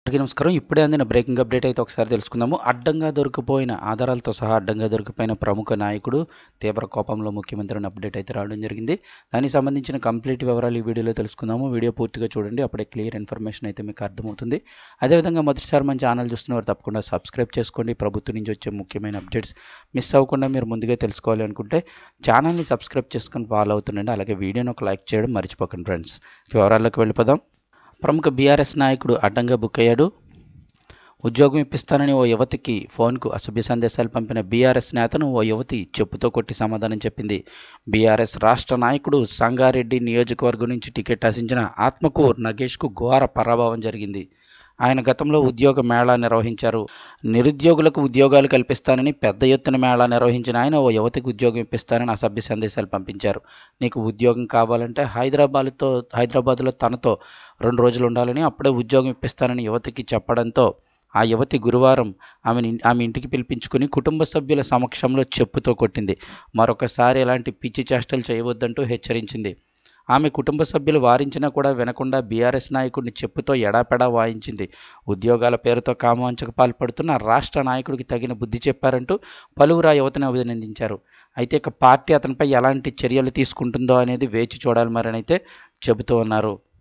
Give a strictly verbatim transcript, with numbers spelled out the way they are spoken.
అందరికీ నమస్కారం. ఇప్పుడే అందిన బ్రేకింగ్ అప్డేట్ అయితే ఒకసారి తెలుసుకుందాము. అడ్డంగా దొరికిపోయిన ఆధారాలతో సహా అడ్డంగా దొరికిపోయిన ప్రముఖ నాయకుడు తీవ్ర కోపంలో ముఖ్యమంత్రి అని అప్డేట్ అయితే రావడం జరిగింది. దానికి సంబంధించిన కంప్లీట్ వివరాలు ఈ వీడియోలో తెలుసుకుందాము. వీడియో పూర్తిగా చూడండి, అప్పుడే క్లియర్ ఇన్ఫర్మేషన్ అయితే మీకు అర్థమవుతుంది. అదేవిధంగా మొదటిసారి మన ఛానల్ చూస్తున్నవారు తప్పకుండా సబ్స్క్రైబ్ చేసుకోండి. ప్రభుత్వం నుంచి వచ్చే ముఖ్యమైన అప్డేట్స్ మిస్ అవ్వకుండా మీరు ముందుగా తెలుసుకోవాలి అనుకుంటే ఛానల్ని సబ్స్క్రైబ్ చేసుకొని ఫాలో అవుతుండండి. అలాగే వీడియోని ఒక లైక్ చేయడం మర్చిపోకండి ఫ్రెండ్స్. వివరాల్లోకి వెళ్ళిపోదాం. ప్రముఖ బీఆర్ఎస్ నాయకుడు అడ్డంగా బుక్ అయ్యాడు. ఉద్యోగం ఇప్పిస్తానని ఓ యువతికి ఫోన్కు అసభ్య సందేశాలు పంపిన బీఆర్ఎస్ నేతను ఓ యువతి చెప్పుతో కొట్టి సమాధానం చెప్పింది. బీఆర్ఎస్ రాష్ట్ర నాయకుడు సంగారెడ్డి నియోజకవర్గం నుంచి టికెట్ ఆశించిన ఆత్మకూరు నగేష్కు ఘోర పరాభవం జరిగింది. ఆయన గతంలో ఉద్యోగ మేళా నిర్వహించారు. నిరుద్యోగులకు ఉద్యోగాలు కల్పిస్తానని పెద్ద ఎత్తున మేళా నిర్వహించిన ఆయన ఓ యువతికి ఉద్యోగం ఇప్పిస్తానని అసభ్య సందేశాలు పంపించారు. నీకు ఉద్యోగం కావాలంటే హైదరాబాద్తో హైదరాబాద్లో తనతో రెండు రోజులు ఉండాలని, అప్పుడే ఉద్యోగం ఇప్పిస్తానని యువతికి చెప్పడంతో ఆ యువతి గురువారం ఆమెని ఆమె ఇంటికి పిలిపించుకుని కుటుంబ సభ్యుల సమక్షంలో చెప్పుతో కొట్టింది. మరొకసారి ఎలాంటి పిచ్చి చేష్టలు చేయవద్దంటూ హెచ్చరించింది. ఆమె కుటుంబ సభ్యులు వారించినా కూడా వినకుండా బీఆర్ఎస్ నాయకుడిని చెప్పుతో ఎడాపెడా వాయించింది. ఉద్యోగాల పేరుతో కామాంచకు పాల్పడుతున్న రాష్ట్ర నాయకుడికి తగిన బుద్ధి చెప్పారంటూ పలువురు ఆ యువతిని అభినందించారు. అయితే ఇక పార్టీ అతనిపై ఎలాంటి చర్యలు తీసుకుంటుందో అనేది వేచి చూడాలి మరనైతే చెబుతూ ఉన్నారు.